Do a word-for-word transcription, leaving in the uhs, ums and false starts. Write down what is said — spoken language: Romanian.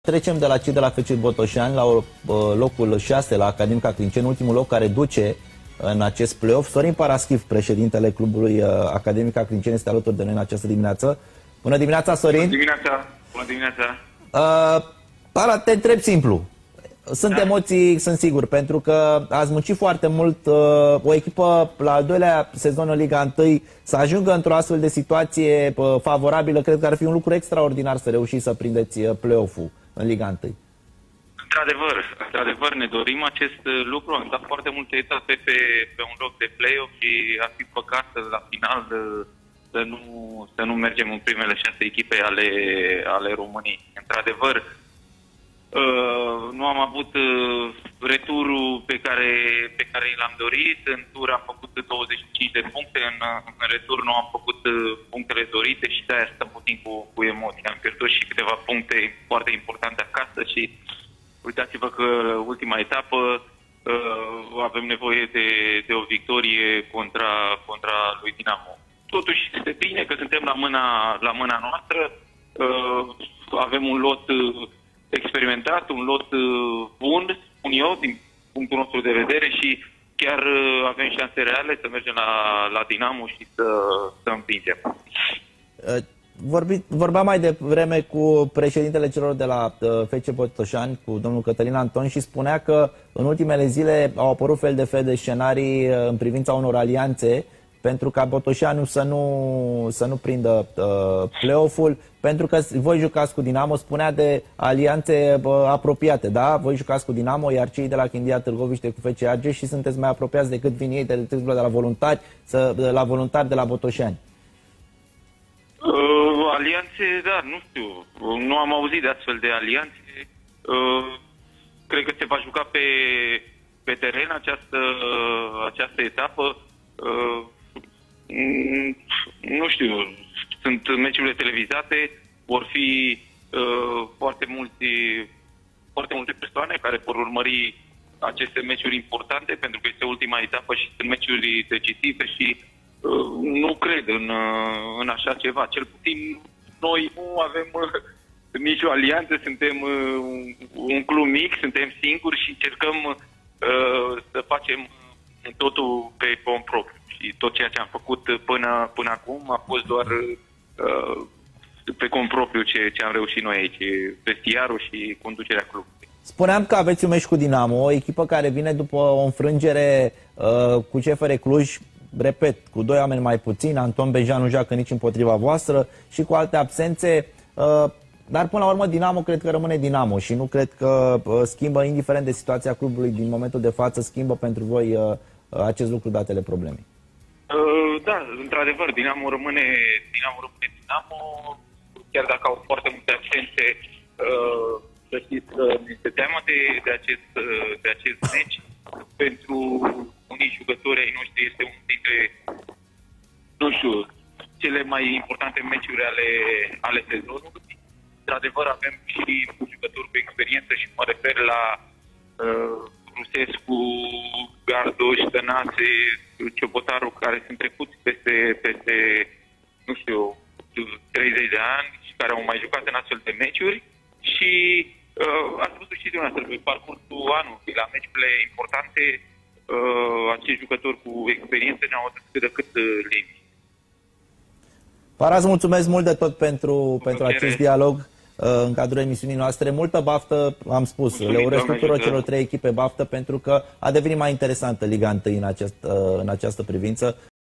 Trecem de la cei de la F C Botoșani la uh, locul șase la Academica Clinceni, ultimul loc care duce în acest play-off. Sorin Paraschiv, președintele clubului uh, Academica Clinceni, este alături de noi în această dimineață. Bună dimineața, Sorin! Bună dimineața! Bună dimineața! Uh, Para, te întreb simplu. Sunt da. emoții, sunt sigur, pentru că ați muncit foarte mult. Uh, o echipă la al doilea sezon în Liga unu să ajungă într-o astfel de situație uh, favorabilă, cred că ar fi un lucru extraordinar să reușiți să prindeți uh, play-off-ul în Liga unu. Într-adevăr, într-adevăr ne dorim acest lucru. Am dat foarte multe etape pe, pe un loc de play-off și ar fi păcat la final de, să, nu, să nu mergem în primele șase echipe ale, ale României. Într-adevăr, Uh, nu am avut uh, returul pe care, pe care l-am dorit. În tur am făcut douăzeci și cinci de puncte, în, în retur nu am făcut uh, punctele dorite și de-aia stăm puțin cu, cu emoții. Am pierdut și câteva puncte foarte importante acasă și uitați-vă că ultima etapă uh, avem nevoie de, de o victorie contra, contra lui Dinamo. Totuși este bine că suntem la mâna, la mâna noastră. Uh, avem un lot uh, experimentat, un lot uh, bun, spun eu, din punctul nostru de vedere și chiar uh, avem șanse reale să mergem la, la Dinamo și să, să împingem. Uh, vorbi, vorbeam mai devreme cu președintele celor de la uh, F C Botoșani, cu domnul Cătălin Anton, și spunea că în ultimele zile au apărut fel de fel de scenarii uh, în privința unor alianțe pentru ca Botoșanu să nu, să nu prindă uh, play-off-ul, pentru că voi jucați cu Dinamo, spunea de alianțe uh, apropiate, da? Voi jucați cu Dinamo, iar cei de la Chindia Târgoviște cu F C A G și sunteți mai apropiați decât vin ei, de, de, de la voluntari, să, de la voluntari de la Botoșani. Uh, alianțe, da, nu știu, nu am auzit de astfel de alianțe. Uh, cred că se va juca pe, pe teren această, această etapă. Uh, Nu știu, sunt meciurile televizate, vor fi uh, foarte, mulți, foarte multe persoane care vor urmări aceste meciuri importante, pentru că este ultima etapă și sunt meciuri decisive și uh, nu cred în, uh, în așa ceva. Cel puțin noi nu avem uh, nicio alianță, suntem uh, un club mic, suntem singuri și încercăm uh, să facem totul pe cont propriu. Și tot ceea ce am făcut până, până acum a fost doar uh, pe cont propriu ce, ce am reușit noi aici, vestiarul și conducerea clubului. Spuneam că aveți un meci cu Dinamo, o echipă care vine după o înfrângere uh, cu C F R Cluj, repet, cu doi oameni mai puțin, Anton Bejan nu joacă nici împotriva voastră și cu alte absențe, uh, dar până la urmă Dinamo cred că rămâne Dinamo și nu cred că uh, schimbă, indiferent de situația clubului din momentul de față, schimbă pentru voi uh, acest lucru datele problemei. Uh, da, într-adevăr, Dinamo rămâne Dinamo, rămâne Dinamo, chiar dacă au foarte multe absențe, uh, să știți că este teamă de, de, acest, uh, de acest meci. Pentru unii jucători ai noștri este unul dintre, nu știu, cele mai importante meciuri ale, ale sezonului. Într-adevăr, avem și jucători cu experiență și mă refer la uh, Rusescu, Gardoș, Tănase, Ciobotaru, care sunt trecuți peste, peste, nu știu, treizeci de ani și care au mai jucat în astfel de meciuri și uh, ați văzut și dumneavoastră pe parcursul anului, la meciurile importante, uh, acești jucători cu experiență ne-au adus cât de cât uh, limbi. Paraz, mulțumesc mult de tot pentru, pentru acest dialog în cadrul emisiunii noastre. Multă baftă, am spus, mulțumim, le urez tuturor celor trei echipe baftă, pentru că a devenit mai interesantă Liga unu în, acest, în această privință.